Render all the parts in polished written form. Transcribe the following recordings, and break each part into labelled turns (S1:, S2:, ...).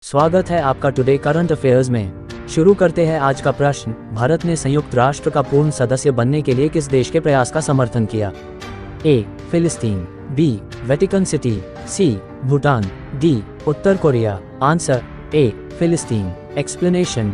S1: स्वागत है आपका टुडे करंट अफेयर्स में। शुरू करते हैं आज का प्रश्न। भारत ने संयुक्त राष्ट्र का पूर्ण सदस्य बनने के लिए किस देश के प्रयास का समर्थन किया? ए. फिलिस्तीन, B. Vatican city, C. Bhutan, D. उत्तर कोरिया। Answer A. फिलिस्तीन। एक्सप्लेनेशन।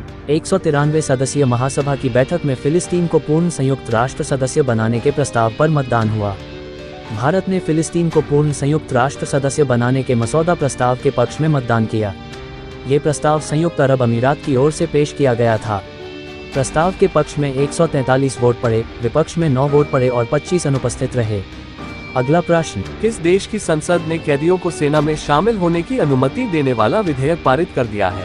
S1: 193 सदस्यीय महासभा की बैठक में फिलिस्तीन को पूर्ण संयुक्त राष्ट्र सदस्य बनाने के प्रस्ताव पर मतदान हुआ। भारत ने फिलिस्तीन को पूर्ण संयुक्त राष्ट्र सदस्य बनाने के मसौदा प्रस्ताव के पक्ष में मतदान किया। ये प्रस्ताव संयुक्त अरब अमीरात की ओर से पेश किया गया था। प्रस्ताव के पक्ष में 143 वोट पड़े, विपक्ष में 9 वोट पड़े और 25 अनुपस्थित रहे। अगला प्रश्न।
S2: किस देश की संसद ने कैदियों को सेना में शामिल होने की अनुमति देने वाला विधेयक पारित कर दिया है?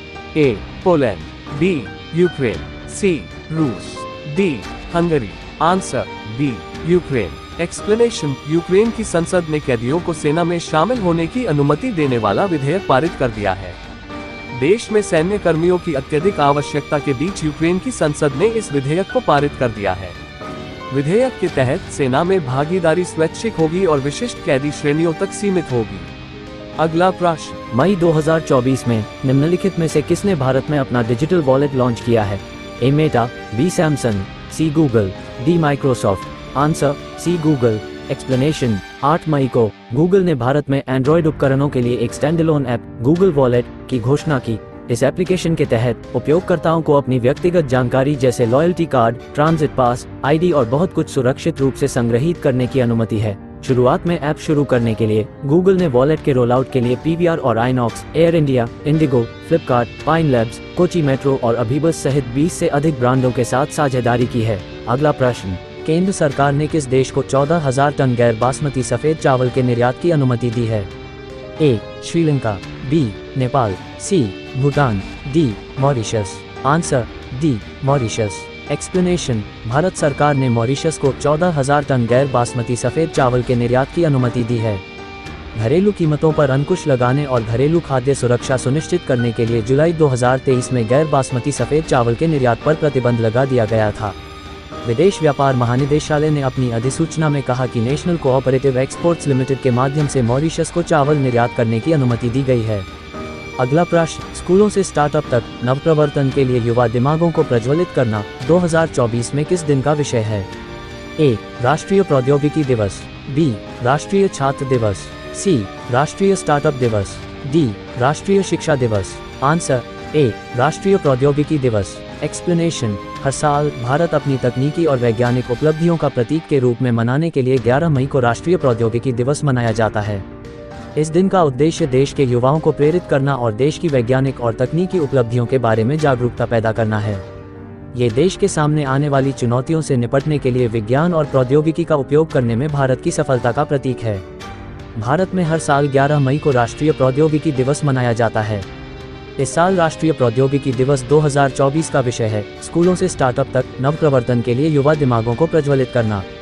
S2: A. Poland, B. Ukraine, C. रूस, D. Hungary. Answer B. Ukraine. Explanation. Ukraine की संसद ने कैदियों को सेना में शामिल होने की अनुमति देने वाला विधेयक पारित कर दिया है। देश में सैन्य कर्मियों की अत्यधिक आवश्यकता के बीच यूक्रेन की संसद ने इस विधेयक को पारित कर दिया है। विधेयक के तहत सेना में भागीदारी स्वैच्छिक होगी और विशिष्ट कैदी श्रेणियों तक सीमित होगी। अगला प्रश्न।
S1: मई 2024 में निम्नलिखित में से किसने भारत में अपना डिजिटल वॉलेट लॉन्च किया है? A. Meta, B. Samsung, C. Google, D. Microsoft. Answer C. Google. Explanation. 8 मई को गूगल ने भारत में एंड्रॉयड उपकरणों के लिए एक स्टैंडअलोन ऐप गूगल वॉलेट की घोषणा की। इस एप्लीकेशन के तहत उपयोगकर्ताओं को अपनी व्यक्तिगत जानकारी जैसे loyalty card, transit pass, ID और बहुत कुछ सुरक्षित रूप से संग्रहित करने की अनुमति है। शुरुआत में ऐप शुरू करने के लिए गूगल ने वॉलेट के रोल आउट के लिए पीवीआर और INOX, Air India, IndiGo, Flipkart, Pine Labs, Kochi metro और अभिबस सहित 20 से अधिक ब्रांडों के साथ साझेदारी की है। अगला प्रश्न। केंद्र सरकार ने किस देश को 14,000 टन गैर बासमती सफेद चावल के निर्यात की अनुमति दी है? A. Sri Lanka, B. Nepal, C. Bhutan, D. Mauritius. Answer D. Mauritius. Explanation. Bharat सरकार ने मॉरिशस को 14,000 टन गैर बासमती सफेद चावल के निर्यात की अनुमति दी है। घरेलू कीमतों पर अंकुश लगाने और घरेलू खाद्य सुरक्षा सुनिश्चित करने के लिए जुलाई 2023 में गैर बासमती सफेद चावल के निर्यात पर प्रतिबंध लगा दिया गया था। विदेश व्यापार महानिदेशालय ने अपनी अधिसूचना में कहा कि नेशनल कोऑपरेटिव एक्सपोर्ट्स लिमिटेड के माध्यम से मॉरिशस को चावल निर्यात करने की अनुमति दी गई है। अगला प्रश्न। स्कूलों से स्टार्टअप तक नवप्रवर्तन के लिए युवा दिमागों को प्रज्वलित करना 2024 में किस दिन का विषय है? ए. राष्ट्रीय प्रौद्योगिकी दिवस, बी. राष्ट्रीय छात्र दिवस, सी. राष्ट्रीय स्टार्टअप दिवस, डी. राष्ट्रीय शिक्षा दिवस। Answer A. राष्ट्रीय प्रौद्योगिकी दिवस। एक्सप्लेनेशन। हर साल भारत अपनी तकनीकी और वैज्ञानिक उपलब्धियों का प्रतीक के रूप में मनाने के लिए 11 मई को राष्ट्रीय प्रौद्योगिकी दिवस मनाया जाता है। इस दिन का उद्देश्य देश के युवाओं को प्रेरित करना और देश की वैज्ञानिक और तकनीकी उपलब्धियों के बारे में जागरूकता पैदा करना है। ये देश के सामने आने वाली चुनौतियों से निपटने के लिए विज्ञान और प्रौद्योगिकी का उपयोग करने में भारत की सफलता का प्रतीक है। भारत में हर साल 11 मई को राष्ट्रीय प्रौद्योगिकी दिवस मनाया जाता है। इस साल राष्ट्रीय प्रौद्योगिकी दिवस 2024 का विषय है स्कूलों से स्टार्टअप तक नवप्रवर्तन के लिए युवा दिमागों को प्रज्वलित करना।